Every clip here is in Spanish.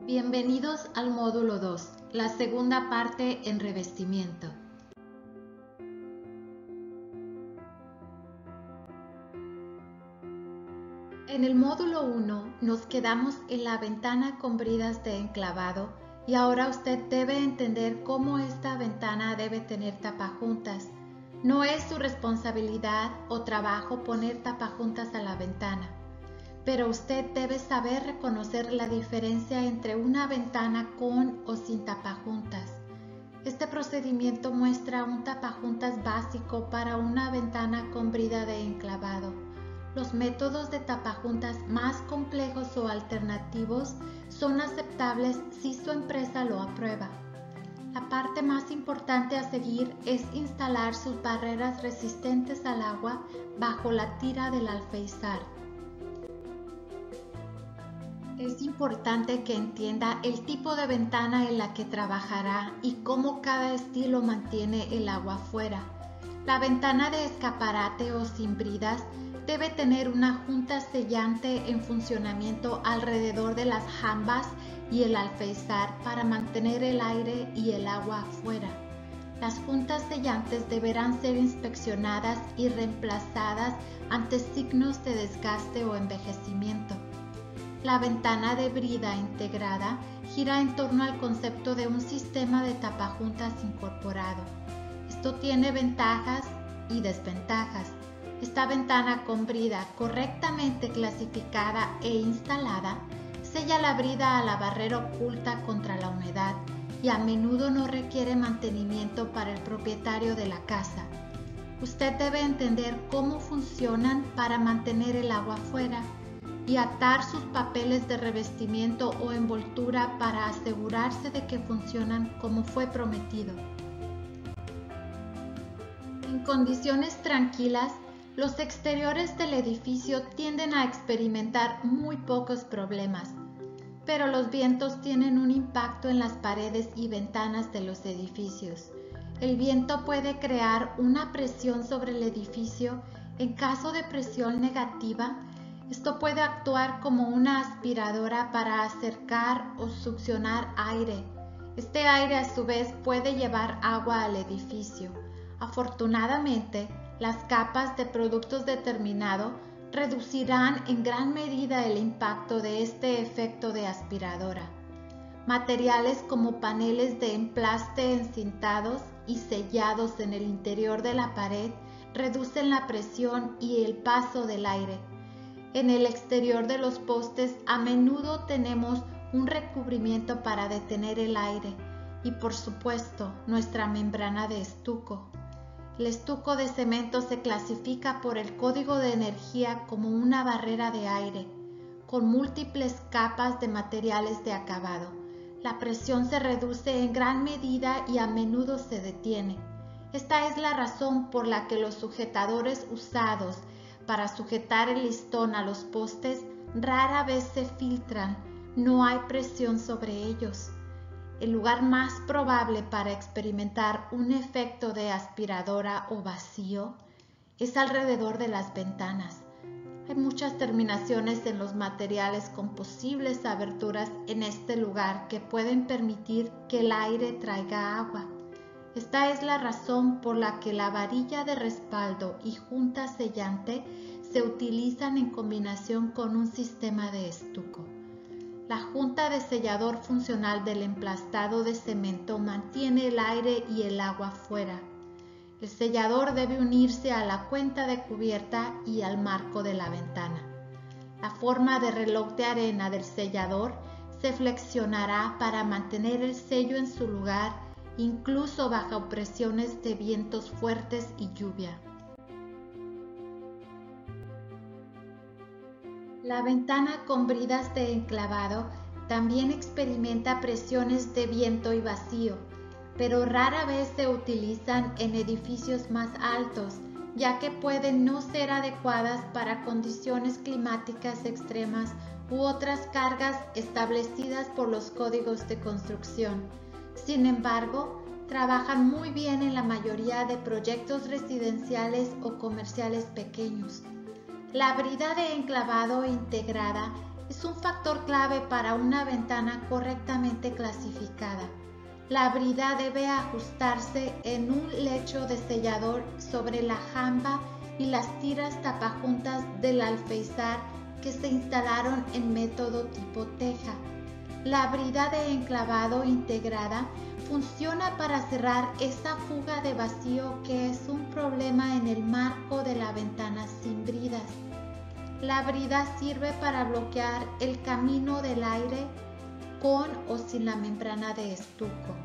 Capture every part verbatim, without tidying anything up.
Bienvenidos al módulo dos, la segunda parte en revestimiento. En el módulo uno nos quedamos en la ventana con bridas de enclavado y ahora usted debe entender cómo esta ventana debe tener tapajuntas. No es su responsabilidad o trabajo poner tapajuntas a la ventana, pero usted debe saber reconocer la diferencia entre una ventana con o sin tapajuntas. Este procedimiento muestra un tapajuntas básico para una ventana con brida de enclavado. Los métodos de tapajuntas más complejos o alternativos son aceptables si su empresa lo aprueba. La parte más importante a seguir es instalar sus barreras resistentes al agua bajo la tira del alféizar. Es importante que entienda el tipo de ventana en la que trabajará y cómo cada estilo mantiene el agua fuera. La ventana de escaparate o sin bridas debe tener una junta sellante en funcionamiento alrededor de las jambas y el alféizar para mantener el aire y el agua afuera. Las juntas sellantes deberán ser inspeccionadas y reemplazadas ante signos de desgaste o envejecimiento. La ventana de brida integrada gira en torno al concepto de un sistema de tapajuntas incorporado. Esto tiene ventajas y desventajas. Esta ventana con brida correctamente clasificada e instalada sella la brida a la barrera oculta contra la humedad y a menudo no requiere mantenimiento para el propietario de la casa. Usted debe entender cómo funcionan para mantener el agua fuera y atar sus papeles de revestimiento o envoltura para asegurarse de que funcionan como fue prometido. En condiciones tranquilas, los exteriores del edificio tienden a experimentar muy pocos problemas, pero los vientos tienen un impacto en las paredes y ventanas de los edificios. El viento puede crear una presión sobre el edificio. En caso de presión negativa, esto puede actuar como una aspiradora para acercar o succionar aire. Este aire a su vez puede llevar agua al edificio. Afortunadamente, las capas de productos determinados reducirán en gran medida el impacto de este efecto de aspiradora. Materiales como paneles de emplaste encintados y sellados en el interior de la pared reducen la presión y el paso del aire. En el exterior de los postes a menudo tenemos un recubrimiento para detener el aire y, por supuesto, nuestra membrana de estuco. El estuco de cemento se clasifica por el código de energía como una barrera de aire, con múltiples capas de materiales de acabado. La presión se reduce en gran medida y a menudo se detiene. Esta es la razón por la que los sujetadores usados para sujetar el listón a los postes rara vez se filtran, no hay presión sobre ellos. El lugar más probable para experimentar un efecto de aspiradora o vacío es alrededor de las ventanas. Hay muchas terminaciones en los materiales con posibles aberturas en este lugar que pueden permitir que el aire traiga agua. Esta es la razón por la que la varilla de respaldo y junta sellante se utilizan en combinación con un sistema de estuco. La junta de sellador funcional del emplastado de cemento mantiene el aire y el agua fuera. El sellador debe unirse a la cuenta de cubierta y al marco de la ventana. La forma de reloj de arena del sellador se flexionará para mantener el sello en su lugar, incluso bajo presiones de vientos fuertes y lluvia. La ventana con bridas de enclavado también experimenta presiones de viento y vacío, pero rara vez se utilizan en edificios más altos, ya que pueden no ser adecuadas para condiciones climáticas extremas u otras cargas establecidas por los códigos de construcción. Sin embargo, trabajan muy bien en la mayoría de proyectos residenciales o comerciales pequeños. La brida de enclavado integrada es un factor clave para una ventana correctamente clasificada. La brida debe ajustarse en un lecho de sellador sobre la jamba y las tiras tapajuntas del alféizar que se instalaron en método tipo teja. La brida de enclavado integrada funciona para cerrar esa fuga de vacío que es un problema en el marco de la ventana sin bridas. La brida sirve para bloquear el camino del aire con o sin la membrana de estuco.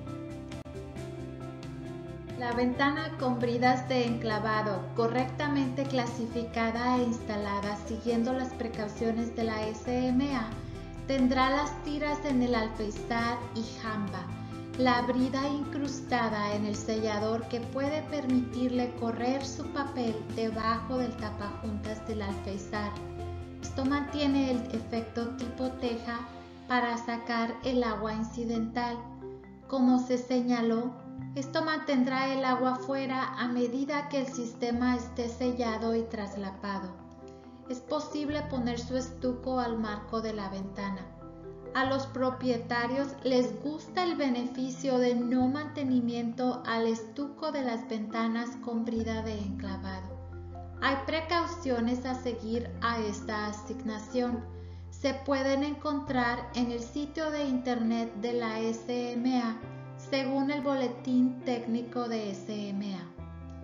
La ventana con bridas de enclavado correctamente clasificada e instalada siguiendo las precauciones de la S M A tendrá las tiras en el alféizar y jamba, la brida incrustada en el sellador que puede permitirle correr su papel debajo del tapajuntas del alféizar. Esto mantiene el efecto tipo teja para sacar el agua incidental. Como se señaló, esto mantendrá el agua fuera a medida que el sistema esté sellado y traslapado. Es posible poner su estuco al marco de la ventana. A los propietarios les gusta el beneficio de no mantenimiento al estuco de las ventanas con brida de enclavado. Hay precauciones a seguir a esta asignación. Se pueden encontrar en el sitio de internet de la S M A según el boletín técnico de S M A.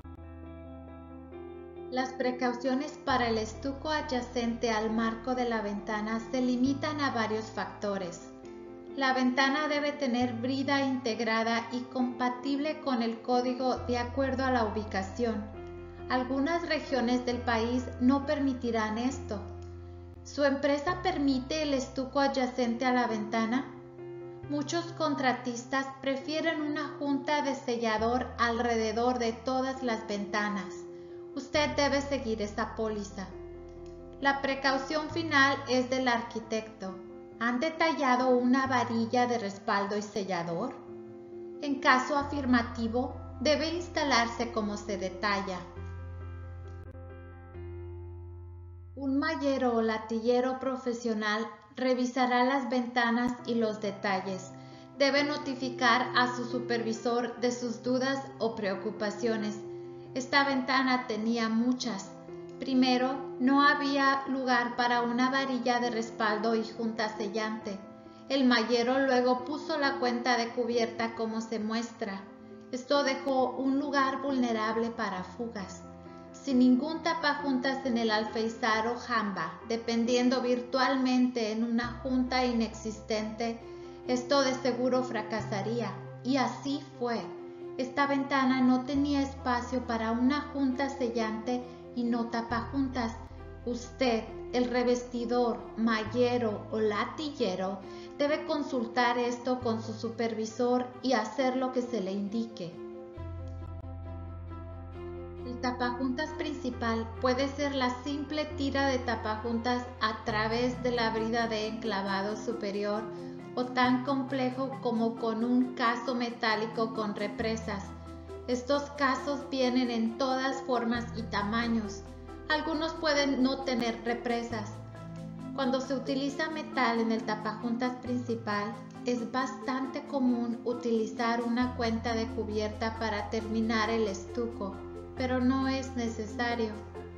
Las precauciones para el estuco adyacente al marco de la ventana se limitan a varios factores. La ventana debe tener brida integrada y compatible con el código de acuerdo a la ubicación. Algunas regiones del país no permitirán esto. ¿Su empresa permite el estuco adyacente a la ventana? Muchos contratistas prefieren una junta de sellador alrededor de todas las ventanas. Usted debe seguir esa póliza. La precaución final es del arquitecto. ¿Han detallado una varilla de respaldo y sellador? En caso afirmativo, debe instalarse como se detalla. Un mallero o latillero profesional revisará las ventanas y los detalles. Debe notificar a su supervisor de sus dudas o preocupaciones. Esta ventana tenía muchas. Primero, no había lugar para una varilla de respaldo y junta sellante. El mallero luego puso la cuenta de cubierta como se muestra. Esto dejó un lugar vulnerable para fugas. Sin ningún tapajuntas en el alféizar o jamba, dependiendo virtualmente en una junta inexistente, esto de seguro fracasaría. Y así fue. Esta ventana no tenía espacio para una junta sellante y no tapajuntas. Usted, el revestidor, mallero o latillero, debe consultar esto con su supervisor y hacer lo que se le indique. El tapajuntas principal puede ser la simple tira de tapajuntas a través de la brida de enclavado superior o tan complejo como con un caso metálico con represas. Estos casos vienen en todas formas y tamaños. Algunos pueden no tener represas. Cuando se utiliza metal en el tapajuntas principal, es bastante común utilizar una cuenta de cubierta para terminar el estuco, pero no es necesario.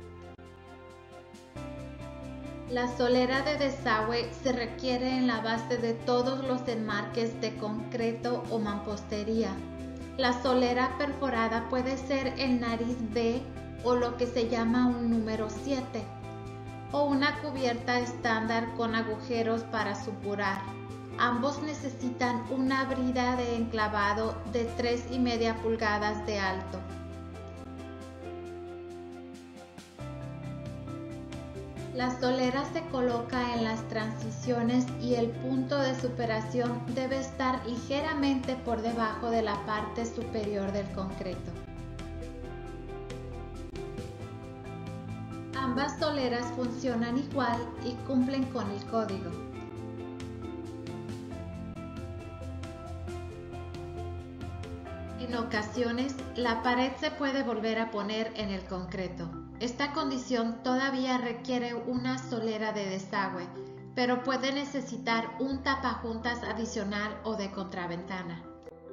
La solera de desagüe se requiere en la base de todos los enmarques de concreto o mampostería. La solera perforada puede ser el nariz B o lo que se llama un número siete, o una cubierta estándar con agujeros para supurar. Ambos necesitan una brida de enclavado de tres y media pulgadas de alto. La solera se coloca en las transiciones y el punto de superación debe estar ligeramente por debajo de la parte superior del concreto. Ambas soleras funcionan igual y cumplen con el código. En ocasiones, la pared se puede volver a poner en el concreto. Esta condición todavía requiere una solera de desagüe. pero puede necesitar un tapajuntas adicional o de contraventana.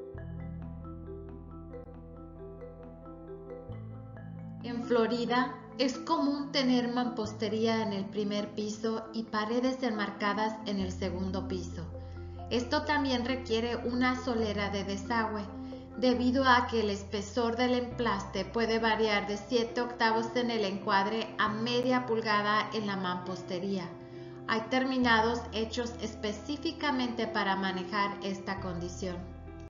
En Florida es común tener mampostería en el primer piso y paredes enmarcadas en el segundo piso. Esto también requiere una solera de desagüe, debido a que el espesor del emplaste puede variar de siete octavos en el encuadre a media pulgada en la mampostería. Hay terminados hechos específicamente para manejar esta condición.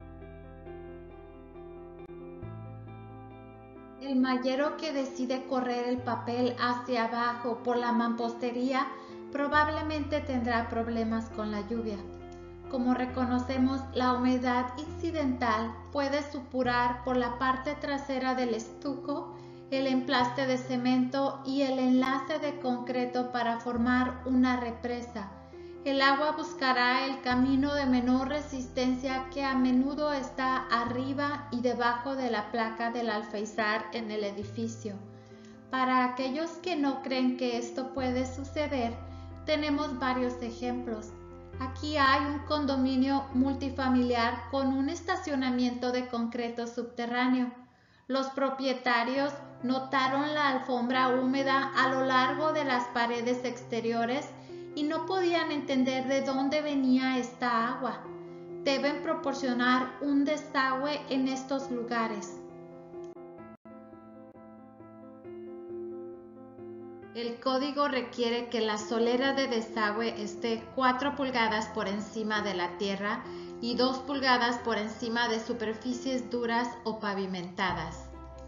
El mallero que decide correr el papel hacia abajo por la mampostería probablemente tendrá problemas con la lluvia. Como reconocemos, la humedad incidental puede supurar por la parte trasera del estuco, el emplaste de cemento y el enlace de concreto para formar una represa. El agua buscará el camino de menor resistencia que a menudo está arriba y debajo de la placa del alféizar en el edificio. Para aquellos que no creen que esto puede suceder, tenemos varios ejemplos. Aquí hay un condominio multifamiliar con un estacionamiento de concreto subterráneo. Los propietarios notaron la alfombra húmeda a lo largo de las paredes exteriores y no podían entender de dónde venía esta agua. Deben proporcionar un desagüe en estos lugares. El código requiere que la solera de desagüe esté cuatro pulgadas por encima de la tierra y dos pulgadas por encima de superficies duras o pavimentadas.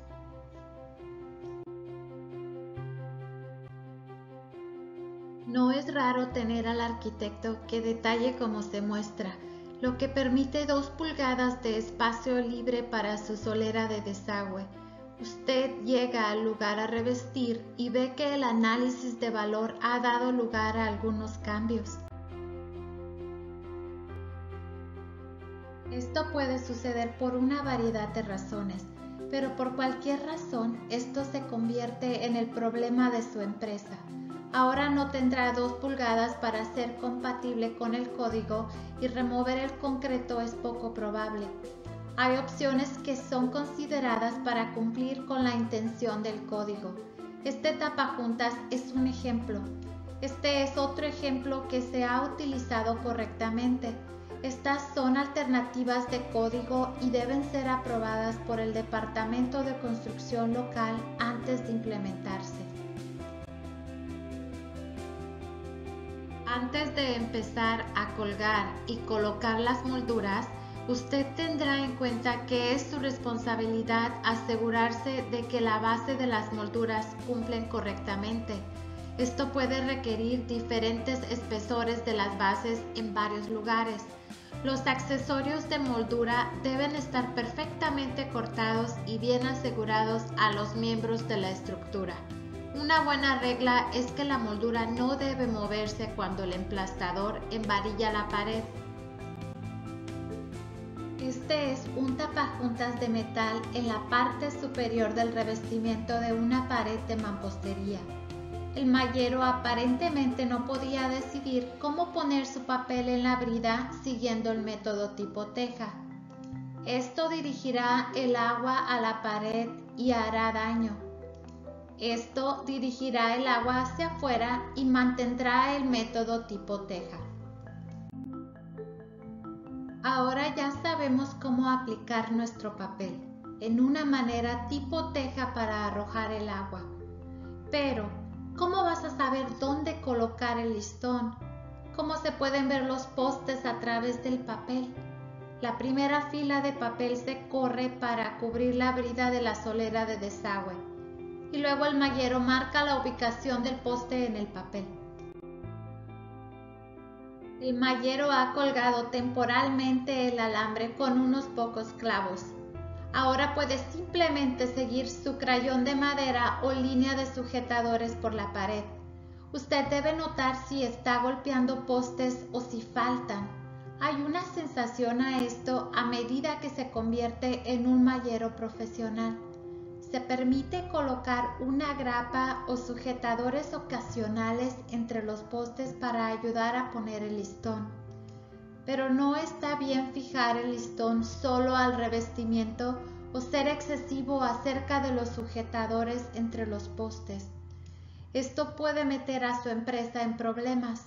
No es raro tener al arquitecto que detalle como se muestra, lo que permite dos pulgadas de espacio libre para su solera de desagüe. Usted llega al lugar a revestir y ve que el análisis de valor ha dado lugar a algunos cambios. Esto puede suceder por una variedad de razones, pero por cualquier razón esto se convierte en el problema de su empresa. Ahora no tendrá dos pulgadas para ser compatible con el código y remover el concreto es poco probable. Hay opciones que son consideradas para cumplir con la intención del código. Este tapajuntas es un ejemplo. Este es otro ejemplo que se ha utilizado correctamente. Estas son alternativas de código y deben ser aprobadas por el Departamento de Construcción local antes de implementarse. Antes de empezar a colgar y colocar las molduras, usted tendrá en cuenta que es su responsabilidad asegurarse de que la base de las molduras cumplen correctamente. Esto puede requerir diferentes espesores de las bases en varios lugares. Los accesorios de moldura deben estar perfectamente cortados y bien asegurados a los miembros de la estructura. Una buena regla es que la moldura no debe moverse cuando el emplastador envarilla la pared. Este es un tapajuntas de metal en la parte superior del revestimiento de una pared de mampostería. El mallero aparentemente no podía decidir cómo poner su papel en la brida siguiendo el método tipo teja. Esto dirigirá el agua a la pared y hará daño. Esto dirigirá el agua hacia afuera y mantendrá el método tipo teja. Ahora ya sabemos cómo aplicar nuestro papel en una manera tipo teja para arrojar el agua. Pero, ¿cómo vas a saber dónde colocar el listón? ¿Cómo se pueden ver los postes a través del papel? La primera fila de papel se corre para cubrir la brida de la solera de desagüe y luego el mallero marca la ubicación del poste en el papel. El mallero ha colgado temporalmente el alambre con unos pocos clavos. Ahora puede simplemente seguir su crayón de madera o línea de sujetadores por la pared. Usted debe notar si está golpeando postes o si faltan. Hay una sensación a esto a medida que se convierte en un mallero profesional. Se permite colocar una grapa o sujetadores ocasionales entre los postes para ayudar a poner el listón, pero no está bien fijar el listón solo al revestimiento o ser excesivo acerca de los sujetadores entre los postes. Esto puede meter a su empresa en problemas.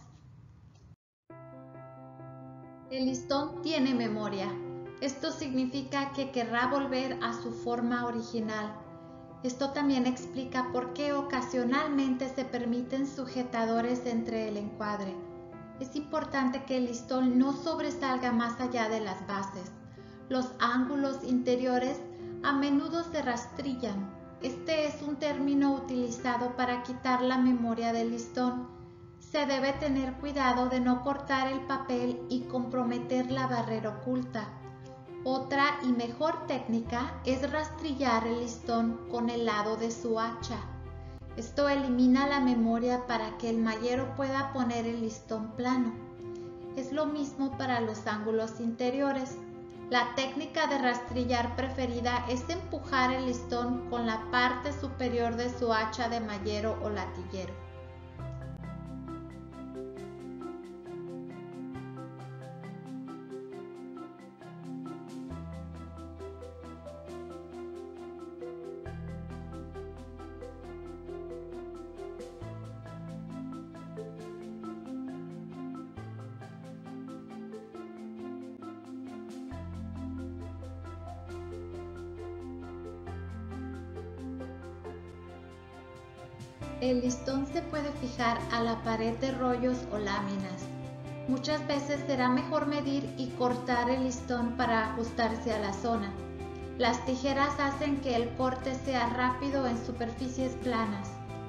El listón tiene memoria. Esto significa que querrá volver a su forma original. Esto también explica por qué ocasionalmente se permiten sujetadores entre el encuadre. Es importante que el listón no sobresalga más allá de las bases. Los ángulos interiores a menudo se rastrillan. Este es un término utilizado para quitar la memoria del listón. Se debe tener cuidado de no cortar el papel y comprometer la barrera oculta. Otra y mejor técnica es rastrillar el listón con el lado de su hacha. Esto elimina la memoria para que el mayero pueda poner el listón plano. Es lo mismo para los ángulos interiores. La técnica de rastrillar preferida es empujar el listón con la parte superior de su hacha de mayero o latiguero. El listón se puede fijar a la pared de rollos o láminas. Muchas veces será mejor medir y cortar el listón para ajustarse a la zona. Las tijeras hacen que el corte sea rápido en superficies planas.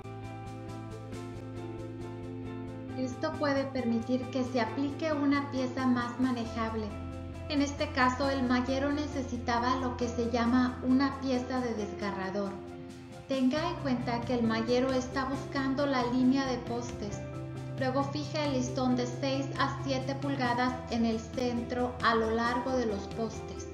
Esto puede permitir que se aplique una pieza más manejable. En este caso, el mayero necesitaba lo que se llama una pieza de desgarrador. Tenga en cuenta que el mayero está buscando la línea de postes. Luego fija el listón de seis a siete pulgadas en el centro a lo largo de los postes.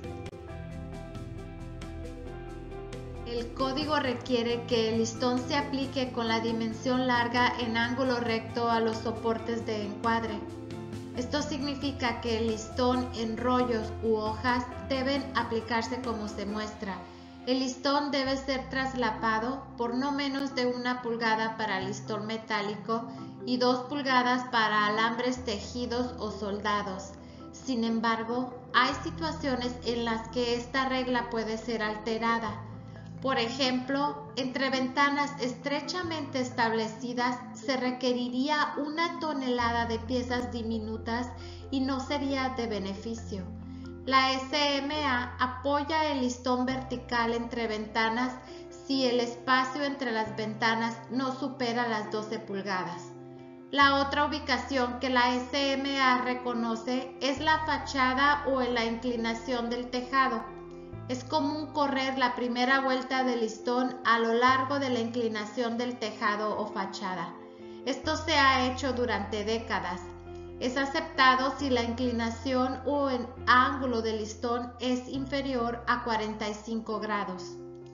El código requiere que el listón se aplique con la dimensión larga en ángulo recto a los soportes de encuadre. Esto significa que el listón en rollos u hojas deben aplicarse como se muestra. El listón debe ser traslapado por no menos de una pulgada para listón metálico y dos pulgadas para alambres tejidos o soldados. Sin embargo, hay situaciones en las que esta regla puede ser alterada. Por ejemplo, entre ventanas estrechamente establecidas se requeriría una tonelada de piezas diminutas y no sería de beneficio. La S M A apoya el listón vertical entre ventanas si el espacio entre las ventanas no supera las doce pulgadas. La otra ubicación que la S M A reconoce es la fachada o en la inclinación del tejado. Es común correr la primera vuelta del listón a lo largo de la inclinación del tejado o fachada. Esto se ha hecho durante décadas. Es aceptado si la inclinación o el ángulo del listón es inferior a cuarenta y cinco grados.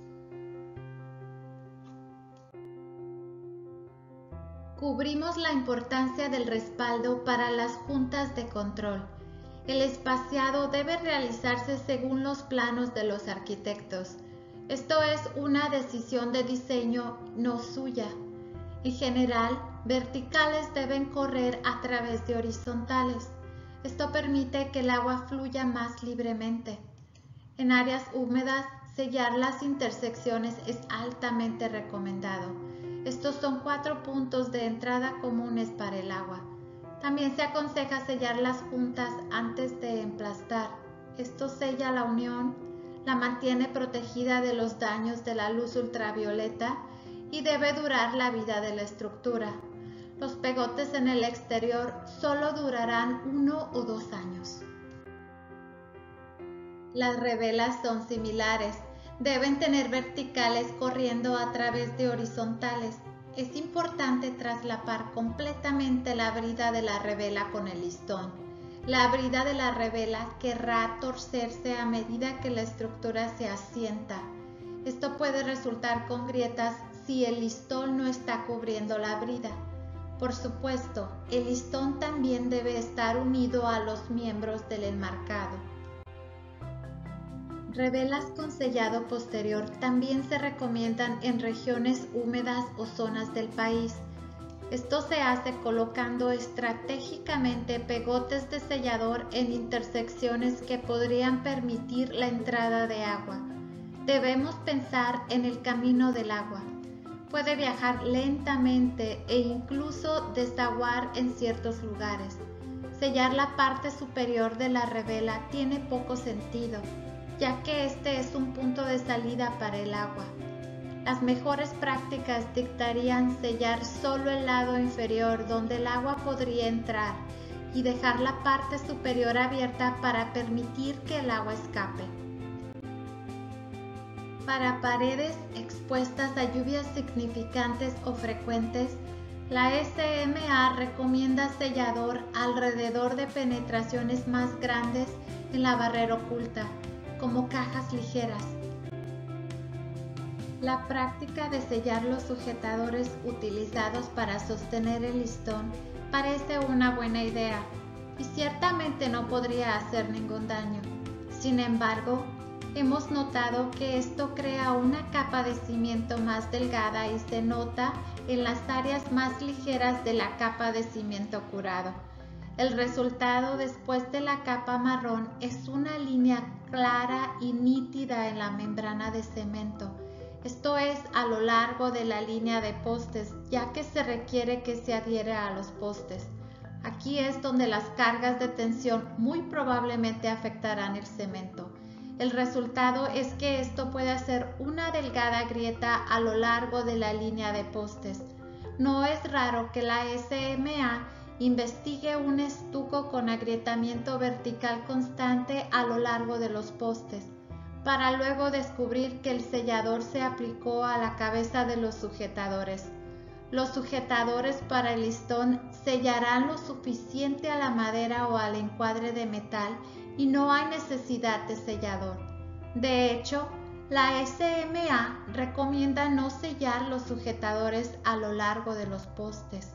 Cubrimos la importancia del respaldo para las juntas de control. El espaciado debe realizarse según los planos de los arquitectos. Esto es una decisión de diseño, no suya. En general, verticales deben correr a través de horizontales. Esto permite que el agua fluya más libremente. En áreas húmedas, sellar las intersecciones es altamente recomendado. Estos son cuatro puntos de entrada comunes para el agua. También se aconseja sellar las juntas antes de emplastar. Esto sella la unión, la mantiene protegida de los daños de la luz ultravioleta y debe durar la vida de la estructura. Los pegotes en el exterior solo durarán uno o dos años. Las revelas son similares. Deben tener verticales corriendo a través de horizontales. Es importante traslapar completamente la brida de la revela con el listón. La brida de la revela querrá torcerse a medida que la estructura se asienta. Esto puede resultar con grietas si el listón no está cubriendo la brida. Por supuesto, el listón también debe estar unido a los miembros del enmarcado. Revelas con sellado posterior también se recomiendan en regiones húmedas o zonas del país. Esto se hace colocando estratégicamente pegotes de sellador en intersecciones que podrían permitir la entrada de agua. Debemos pensar en el camino del agua. Puede viajar lentamente e incluso desaguar en ciertos lugares. Sellar la parte superior de la revela tiene poco sentido, ya que este es un punto de salida para el agua. Las mejores prácticas dictarían sellar solo el lado inferior donde el agua podría entrar y dejar la parte superior abierta para permitir que el agua escape. Para paredes expuestas a lluvias significantes o frecuentes, la S M A recomienda sellador alrededor de penetraciones más grandes en la barrera oculta, como cajas ligeras. La práctica de sellar los sujetadores utilizados para sostener el listón parece una buena idea y ciertamente no podría hacer ningún daño. Sin embargo, hemos notado que esto crea una capa de cimiento más delgada y se nota en las áreas más ligeras de la capa de cimiento curado. El resultado después de la capa marrón es una línea clara y nítida en la membrana de cemento. Esto es a lo largo de la línea de postes, ya que se requiere que se adhiera a los postes. Aquí es donde las cargas de tensión muy probablemente afectarán el cemento. El resultado es que esto puede hacer una delgada grieta a lo largo de la línea de postes. No es raro que la S M A investigue un estuco con agrietamiento vertical constante a lo largo de los postes, para luego descubrir que el sellador se aplicó a la cabeza de los sujetadores. Los sujetadores para el listón sellarán lo suficiente a la madera o al encuadre de metal y no hay necesidad de sellador. De hecho, la S M A recomienda no sellar los sujetadores a lo largo de los postes.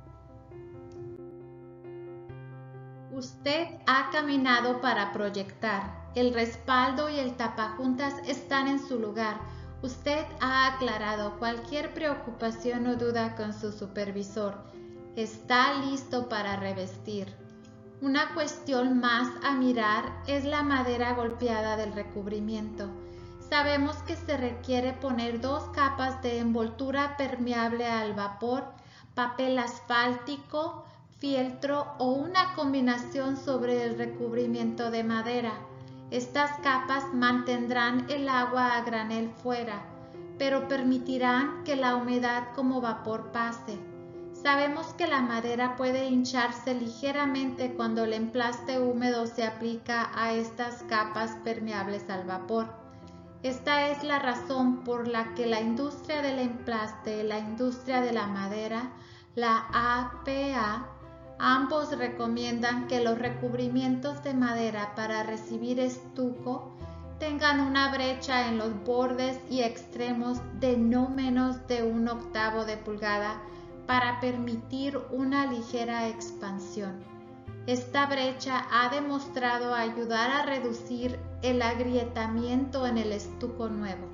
Usted ha caminado para proyectar. El respaldo y el tapajuntas están en su lugar. Usted ha aclarado cualquier preocupación o duda con su supervisor. Está listo para revestir. Una cuestión más a mirar es la madera golpeada del recubrimiento. Sabemos que se requiere poner dos capas de envoltura permeable al vapor, papel asfáltico, fieltro o una combinación sobre el recubrimiento de madera. Estas capas mantendrán el agua a granel fuera, pero permitirán que la humedad como vapor pase. Sabemos que la madera puede hincharse ligeramente cuando el emplaste húmedo se aplica a estas capas permeables al vapor. Esta es la razón por la que la industria del emplaste, la industria de la madera, la A P A, ambos recomiendan que los recubrimientos de madera para recibir estuco tengan una brecha en los bordes y extremos de no menos de un octavo de pulgada para permitir una ligera expansión. Esta brecha ha demostrado ayudar a reducir el agrietamiento en el estuco nuevo.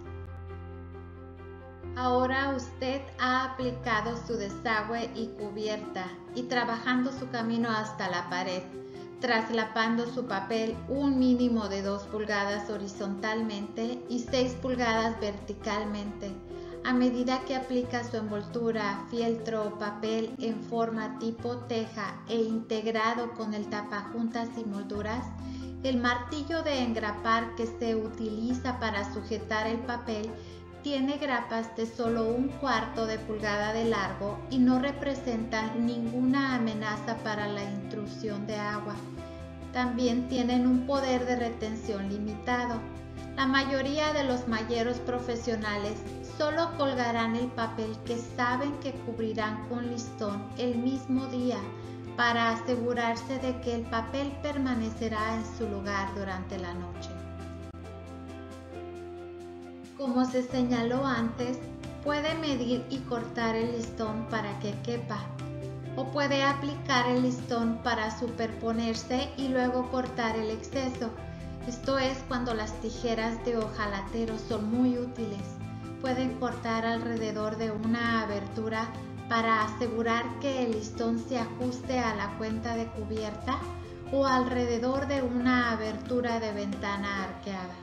Ahora usted ha aplicado su desagüe y cubierta y trabajando su camino hasta la pared, traslapando su papel un mínimo de dos pulgadas horizontalmente y seis pulgadas verticalmente. A medida que aplica su envoltura, fieltro o papel en forma tipo teja e integrado con el tapajuntas y molduras, el martillo de engrapar que se utiliza para sujetar el papel tiene grapas de solo un cuarto de pulgada de largo y no representan ninguna amenaza para la intrusión de agua. También tienen un poder de retención limitado. La mayoría de los mayeros profesionales solo colgarán el papel que saben que cubrirán con listón el mismo día para asegurarse de que el papel permanecerá en su lugar durante la noche. Como se señaló antes, puede medir y cortar el listón para que quepa, o puede aplicar el listón para superponerse y luego cortar el exceso. Esto es cuando las tijeras de hojalatero son muy útiles. Pueden cortar alrededor de una abertura para asegurar que el listón se ajuste a la cuenta de cubierta o alrededor de una abertura de ventana arqueada.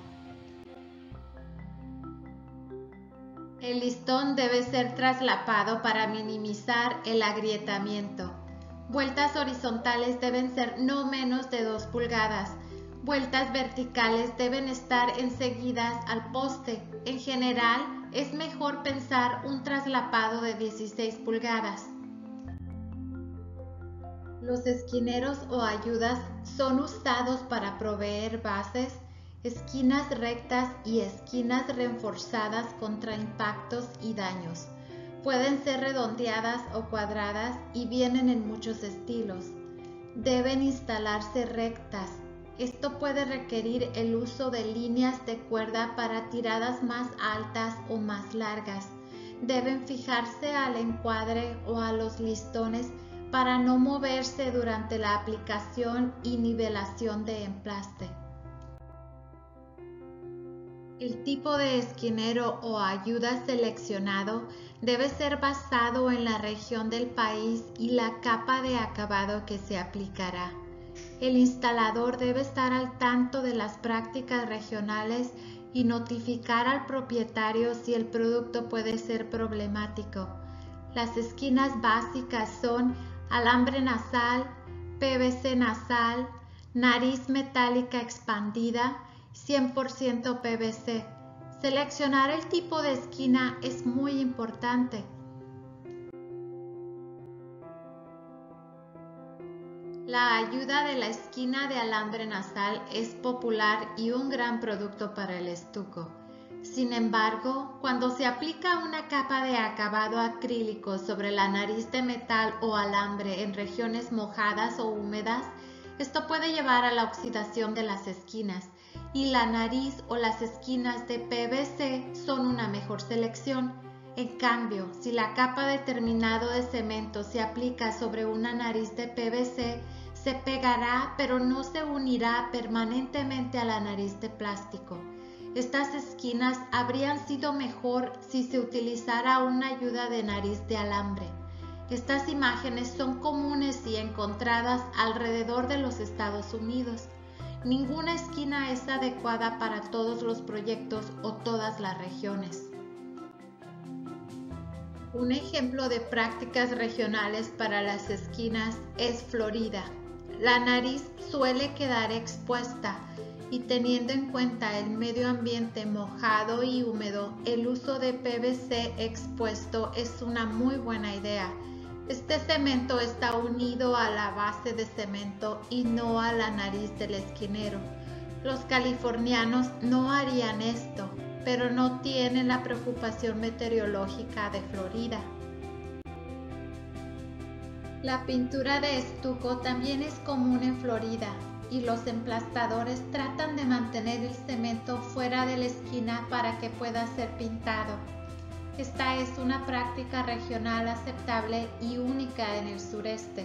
El listón debe ser traslapado para minimizar el agrietamiento. Vueltas horizontales deben ser no menos de dos pulgadas. Vueltas verticales deben estar enseguidas al poste. En general, es mejor pensar un traslapado de dieciséis pulgadas. Los esquineros o ayudas son usados para proveer bases, esquinas rectas y esquinas reforzadas contra impactos y daños. Pueden ser redondeadas o cuadradas y vienen en muchos estilos. Deben instalarse rectas. Esto puede requerir el uso de líneas de cuerda para tiradas más altas o más largas. Deben fijarse al encuadre o a los listones para no moverse durante la aplicación y nivelación de emplaste. El tipo de esquinero o ayuda seleccionado debe ser basado en la región del país y la capa de acabado que se aplicará. El instalador debe estar al tanto de las prácticas regionales y notificar al propietario si el producto puede ser problemático. Las esquinas básicas son alambre nasal, P V C nasal, nariz metálica expandida, cien por ciento P V C. Seleccionar el tipo de esquina es muy importante. La ayuda de la esquina de alambre nasal es popular y un gran producto para el estuco. Sin embargo, cuando se aplica una capa de acabado acrílico sobre la nariz de metal o alambre en regiones mojadas o húmedas, esto puede llevar a la oxidación de las esquinas, y la nariz o las esquinas de P V C son una mejor selección. En cambio, si la capa de terminado de cemento se aplica sobre una nariz de P V C, se pegará pero no se unirá permanentemente a la nariz de plástico. Estas esquinas habrían sido mejor si se utilizara una ayuda de nariz de alambre. Estas imágenes son comunes y encontradas alrededor de los Estados Unidos. Ninguna esquina es adecuada para todos los proyectos o todas las regiones. Un ejemplo de prácticas regionales para las esquinas es Florida. La nariz suele quedar expuesta y teniendo en cuenta el medio ambiente mojado y húmedo, el uso de P V C expuesto es una muy buena idea. Este cemento está unido a la base de cemento y no a la nariz del esquinero. Los californianos no harían esto, pero no tienen la preocupación meteorológica de Florida. La pintura de estuco también es común en Florida y los emplastadores tratan de mantener el cemento fuera de la esquina para que pueda ser pintado. Esta es una práctica regional aceptable y única en el sureste.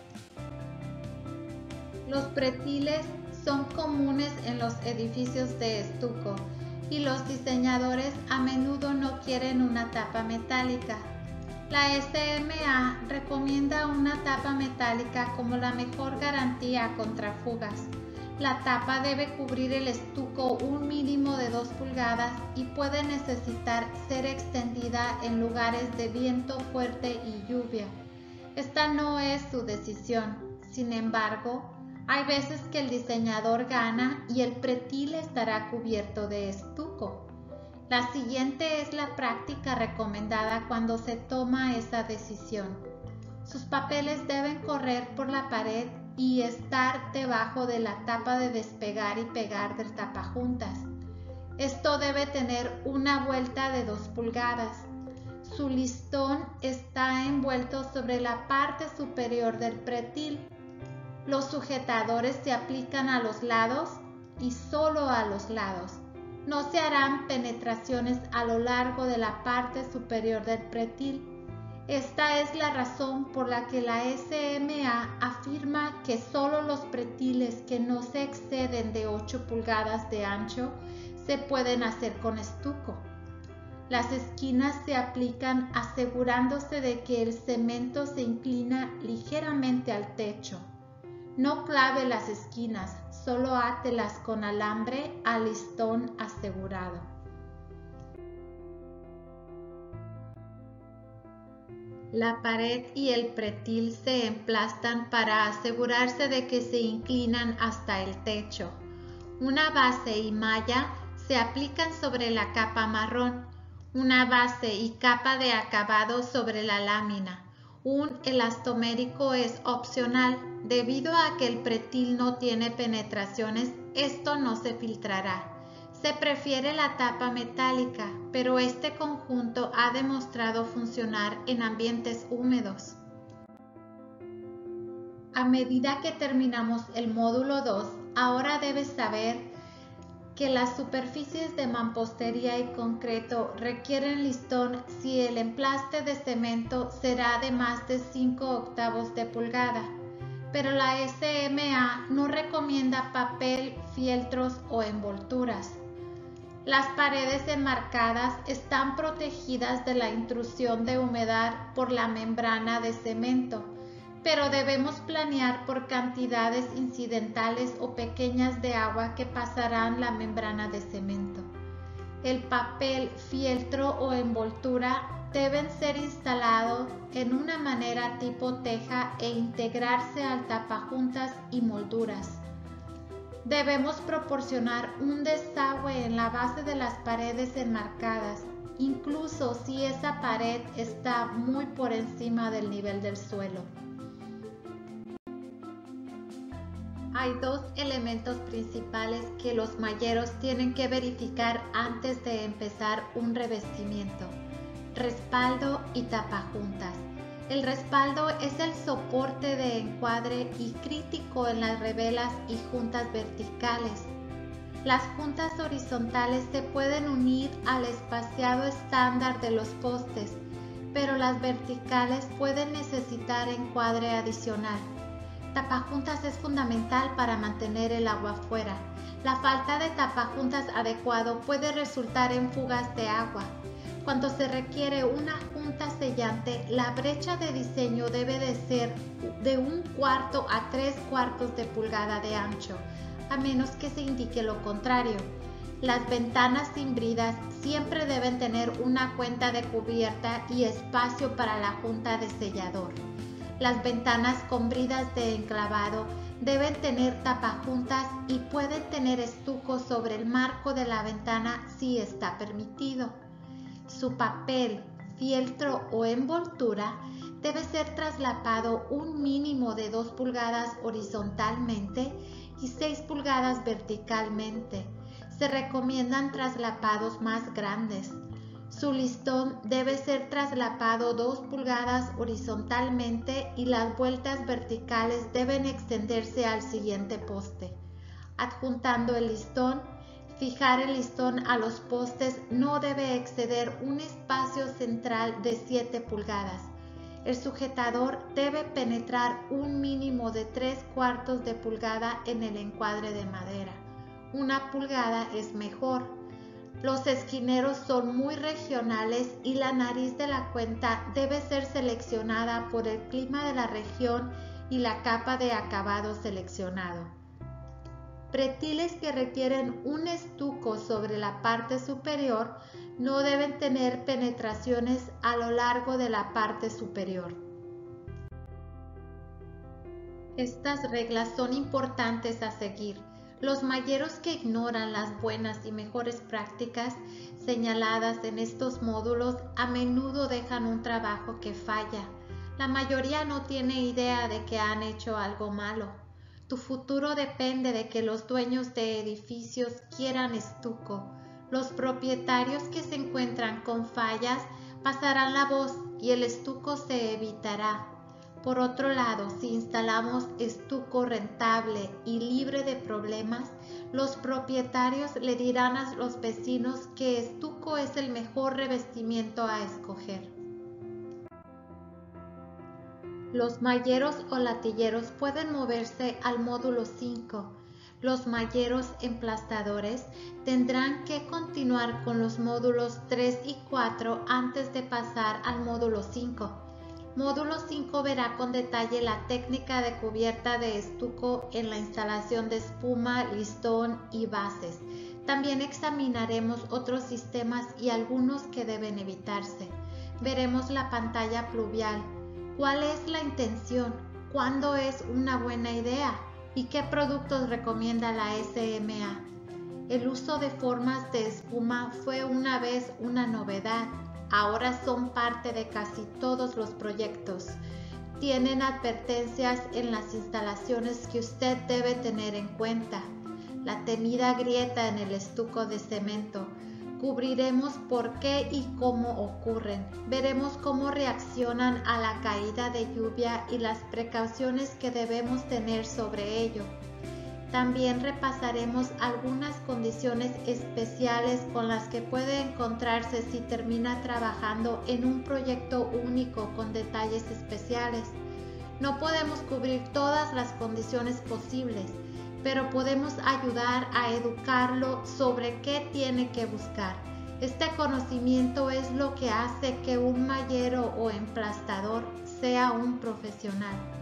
Los pretiles son comunes en los edificios de estuco y los diseñadores a menudo no quieren una tapa metálica. La S M A recomienda una tapa metálica como la mejor garantía contra fugas. La tapa debe cubrir el estuco un mínimo de dos pulgadas y puede necesitar ser extendida en lugares de viento fuerte y lluvia. Esta no es su decisión. Sin embargo, hay veces que el diseñador gana y el pretil estará cubierto de estuco. La siguiente es la práctica recomendada cuando se toma esa decisión. Sus papeles deben correr por la pared y estar debajo de la tapa de despegar y pegar del tapajuntas. Esto debe tener una vuelta de dos pulgadas. Su listón está envuelto sobre la parte superior del pretil. Los sujetadores se aplican a los lados y solo a los lados. No se harán penetraciones a lo largo de la parte superior del pretil. Esta es la razón por la que la S M A afirma que solo los pretiles que no se exceden de ocho pulgadas de ancho se pueden hacer con estuco. Las esquinas se aplican asegurándose de que el cemento se inclina ligeramente al techo. No clave las esquinas, solo átelas con alambre al listón asegurado. La pared y el pretil se emplastan para asegurarse de que se inclinan hasta el techo. Una base y malla se aplican sobre la capa marrón, una base y capa de acabado sobre la lámina. Un elastomérico es opcional. Debido a que el pretil no tiene penetraciones, esto no se filtrará. Se prefiere la tapa metálica, pero este conjunto ha demostrado funcionar en ambientes húmedos. A medida que terminamos el módulo dos, ahora debes saber que las superficies de mampostería y concreto requieren listón si el emplaste de cemento será de más de cinco octavos de pulgada, pero la S M A no recomienda papel, fieltros o envolturas. Las paredes enmarcadas están protegidas de la intrusión de humedad por la membrana de cemento, pero debemos planear por cantidades incidentales o pequeñas de agua que pasarán la membrana de cemento. El papel, fieltro o envoltura deben ser instalados en una manera tipo teja e integrarse al tapajuntas y molduras. Debemos proporcionar un desagüe en la base de las paredes enmarcadas, incluso si esa pared está muy por encima del nivel del suelo. Hay dos elementos principales que los malleros tienen que verificar antes de empezar un revestimiento: respaldo y tapajuntas. El respaldo es el soporte de encuadre y crítico en las revelas y juntas verticales. Las juntas horizontales se pueden unir al espaciado estándar de los postes, pero las verticales pueden necesitar encuadre adicional. Tapajuntas es fundamental para mantener el agua fuera. La falta de tapajuntas adecuado puede resultar en fugas de agua. Cuando se requiere una junta sellante, la brecha de diseño debe de ser de un cuarto a tres cuartos de pulgada de ancho, a menos que se indique lo contrario. Las ventanas imbridas siempre deben tener una cuenta de cubierta y espacio para la junta de sellador. Las ventanas con bridas de enclavado deben tener tapajuntas y pueden tener estuco sobre el marco de la ventana si está permitido. Su papel, fieltro o envoltura debe ser traslapado un mínimo de dos pulgadas horizontalmente y seis pulgadas verticalmente. Se recomiendan traslapados más grandes. Su listón debe ser traslapado dos pulgadas horizontalmente y las vueltas verticales deben extenderse al siguiente poste. Adjuntando el listón, fijar el listón a los postes no debe exceder un espacio central de siete pulgadas. El sujetador debe penetrar un mínimo de tres cuartos de pulgada en el encuadre de madera. Una pulgada es mejor. Los esquineros son muy regionales y la nariz de la cuenta debe ser seleccionada por el clima de la región y la capa de acabado seleccionado. Pretiles que requieren un estuco sobre la parte superior no deben tener penetraciones a lo largo de la parte superior. Estas reglas son importantes a seguir. Los malleros que ignoran las buenas y mejores prácticas señaladas en estos módulos a menudo dejan un trabajo que falla. La mayoría no tiene idea de que han hecho algo malo. Tu futuro depende de que los dueños de edificios quieran estuco. Los propietarios que se encuentran con fallas pasarán la voz y el estuco se evitará. Por otro lado, si instalamos estuco rentable y libre de problemas, los propietarios le dirán a los vecinos que estuco es el mejor revestimiento a escoger. Los malleros o latilleros pueden moverse al módulo cinco. Los malleros emplastadores tendrán que continuar con los módulos tres y cuatro antes de pasar al módulo cinco. Módulo cinco verá con detalle la técnica de cubierta de estuco en la instalación de espuma, listón y bases. También examinaremos otros sistemas y algunos que deben evitarse. Veremos la pantalla pluvial. ¿Cuál es la intención? ¿Cuándo es una buena idea? ¿Y qué productos recomienda la S M A? El uso de formas de espuma fue una vez una novedad. Ahora son parte de casi todos los proyectos. Tienen advertencias en las instalaciones que usted debe tener en cuenta. La temida grieta en el estuco de cemento. Cubriremos por qué y cómo ocurren. Veremos cómo reaccionan a la caída de lluvia y las precauciones que debemos tener sobre ello. También repasaremos algunas condiciones especiales con las que puede encontrarse si termina trabajando en un proyecto único con detalles especiales. No podemos cubrir todas las condiciones posibles, pero podemos ayudar a educarlo sobre qué tiene que buscar. Este conocimiento es lo que hace que un mallero o emplastador sea un profesional.